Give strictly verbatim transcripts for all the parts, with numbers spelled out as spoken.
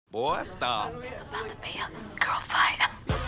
Boy, stop. It's about to be a girl fight.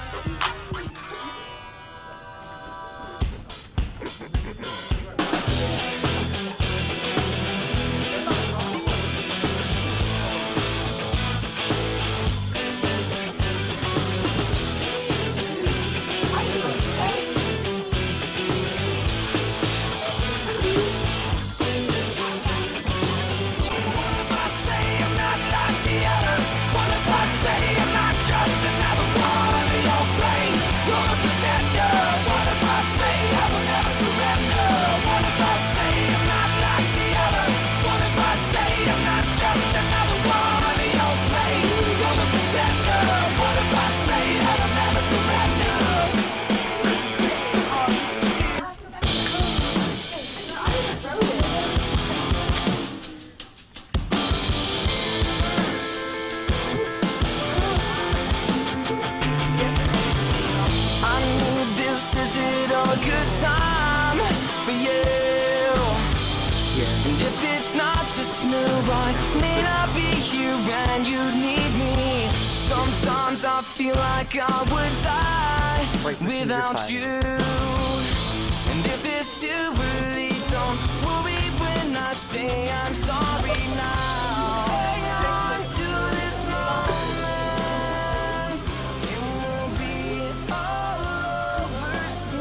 Good time for you. Yeah. And if it's not just new, I may not be here and you need me. Sometimes I feel like I would die right, without you. And if it's you, really don't worry when I say I'm sorry now. Hang on to this moment, it will be all over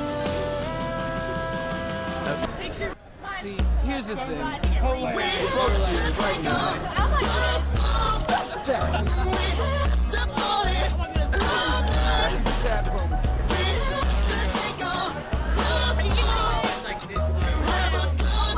soon. See, here's the thing. We broke to take up sex. To put it on tap room. We to take up to have a good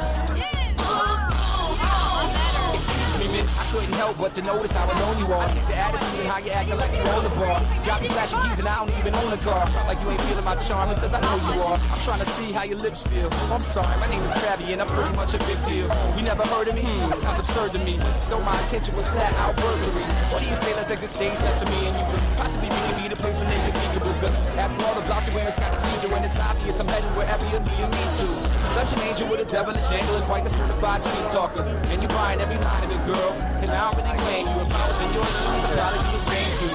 time. Excuse me, miss. I couldn't help but to notice how alone you are. The attitude and how you acting like you own the bar. Got me flashing keys and I don't even own a car. Like you ain't feeling my charm because I know you are. I'm trying to see how your lips feel. Oh, I'm sorry, my name is Krabby and I'm pretty much a big deal. You never heard of me? That sounds absurd to me. Still my intention was flat out burglary. What do you say, let's exit stage left to me and you could possibly be me to play some inconceivable. Cause after all the blouse you're wearing is kinda see-through and it's obvious I'm heading wherever you're leading me to. Such an angel with a devilish angle and quite the certified sweet talker. And you're buying every line of it, girl. And I don't really blame you. If I was in your shoes, I'd probably be the same too.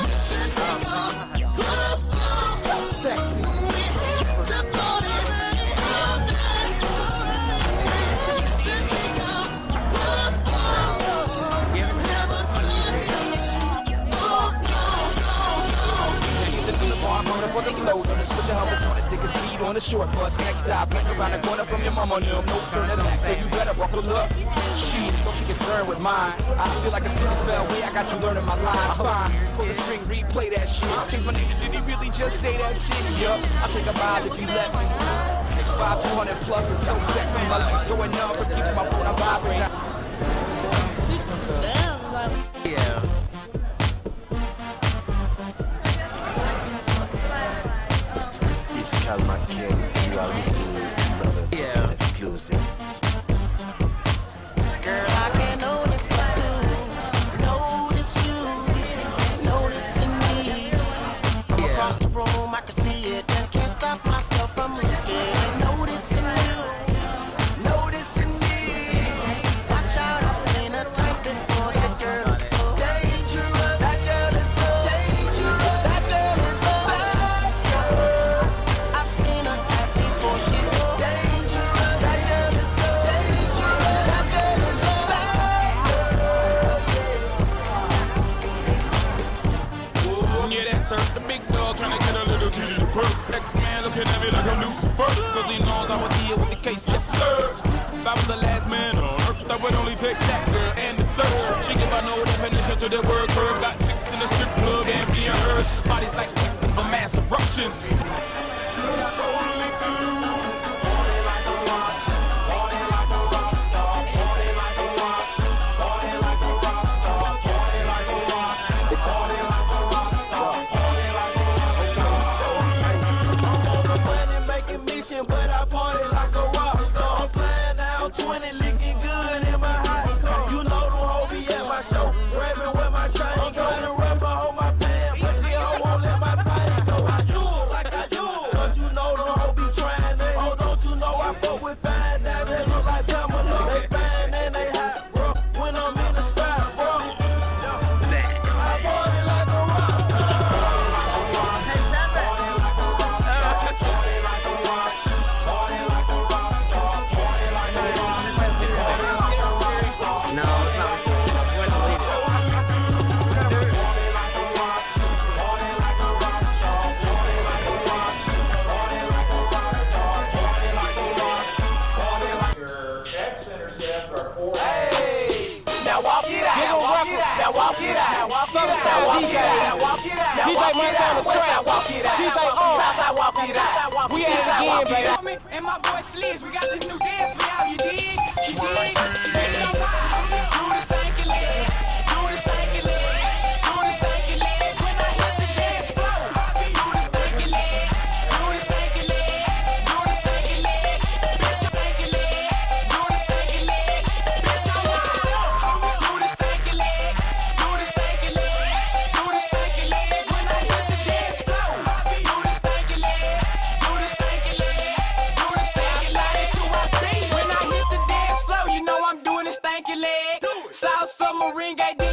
So sexy. For the slow, don't switch your helmets on and take a seat on the short bus. Next stop, right around the corner from your mama on them. No turning back, so you better buckle up. Shit, don't be concerned with mine. I feel like a spinning spell way I got you learning my lines. Fine, pull the string, replay that shit. Change my name, did he really just say that shit? Yup, I'll take a ride if you let me. six five, two hundred plus is so sexy. My legs going numb for keeping my phone on vibrate. Yeah. My king, you are listening to another yeah. exclusive. Girl, I can't notice but to notice you, noticing me. From yeah. across the room, I can see it and can't stop myself from looking. Noticing you, noticing me. Watch out, I've seen a type before. That girl is so dangerous. That girl is so dangerous. That girl is so bad girl. I've seen a type before. She's so dangerous. That girl is so dangerous. That girl is so bad girl. Oh, yeah, that's her, the big dog trying to get a little kitty to perk. X-Man looking at me like I'm Lucifer, cause he knows I would deal with the case, yes sir. If I was the last man on earth, I would only take that girl and the search. She give out no definition to the word curve. Got chicks in the strip club and being hers. Bodies like weapons of mass eruptions. But I party like a rock star. I'm flying down twenty, looking good in my hot car. You know the hoe be at my show, grabbing with my chain. I'm trying to rub her on my pants, baby, I won't let my pain go. I do it like I do it, but you know the hoe be trying to Hey, now walk it out. Now walk it out. Now walk it out. Now walk it out. D J. Now walk it out. D J Munch on the track. D J on. Walk it out. We at it again, baby. And my boy Sliz, we got this new dance for y'all. You dig? You dig? Bitch, I'm wild. Do the stanky leg. Do the stanky leg. Do the stanky leg. When I hit the dance floor. Do the stanky leg. Do the stanky leg. Do the stanky leg. Bitch, I'm stanky leg. Do the stanky leg. Bitch, I'm wild. Do the stanky leg. Do the stanky leg. Do the stanky leg. When I hit the dance floor. Do the stanky leg. Do the stanky leg. Do the stanky leg. To my beat. When I hit the dance floor, you know I'm doing the stanky leg. South Submarine, gay.